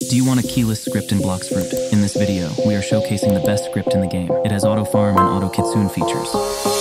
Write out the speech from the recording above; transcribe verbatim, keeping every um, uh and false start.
Do you want a keyless script in Blox Fruit? In this video, we are showcasing the best script in the game. It has auto farm and auto kitsune features.